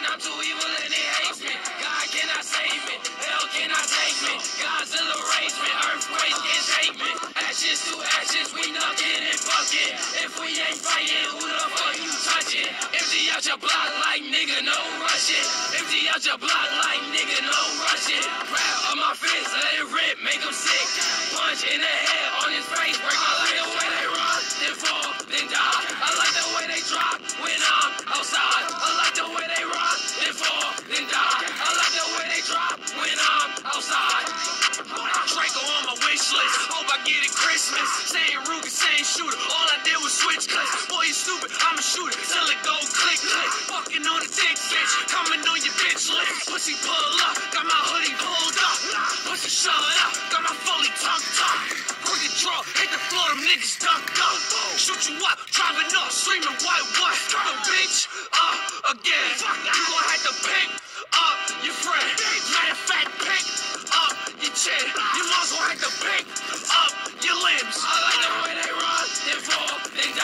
I'm too evil and it hates me. God cannot save me, hell cannot take me. Godzilla rage me, earthquake can't take me. Ashes to ashes, we knuckin' and buckin'. If we ain't fighting, who the fuck you touchin'? Empty out your block like nigga, no rushin'. Empty out your block like nigga, no rushin'. Proud of my fist, let it rip, make him sick. Punch in the head, on his face, break my leg. The way they run, then fall, then die. I like the way they drop when I'm outside. I like the way they run, then fall, then die. I like the way they drop when I'm outside. Draco on my wish list, hope I get it Christmas. Saying Ruger, saying shooter, all I did was switch clips. Boy, you stupid, I'm a shooter, till it go click, click. Fucking on the dick, bitch, coming on your bitch list. Pussy pull up, got my hoodie pulled up. Pussy shut up, got my fully tucked up. Quick draw, hit the floor, them niggas ducked up. Shoot you up, driving up, screaming white what? The bitch again. You gon' have to pick up your friend. Matter of fact, pick up your chin. You also have to pick up your limbs. I like the way they run, then fall, then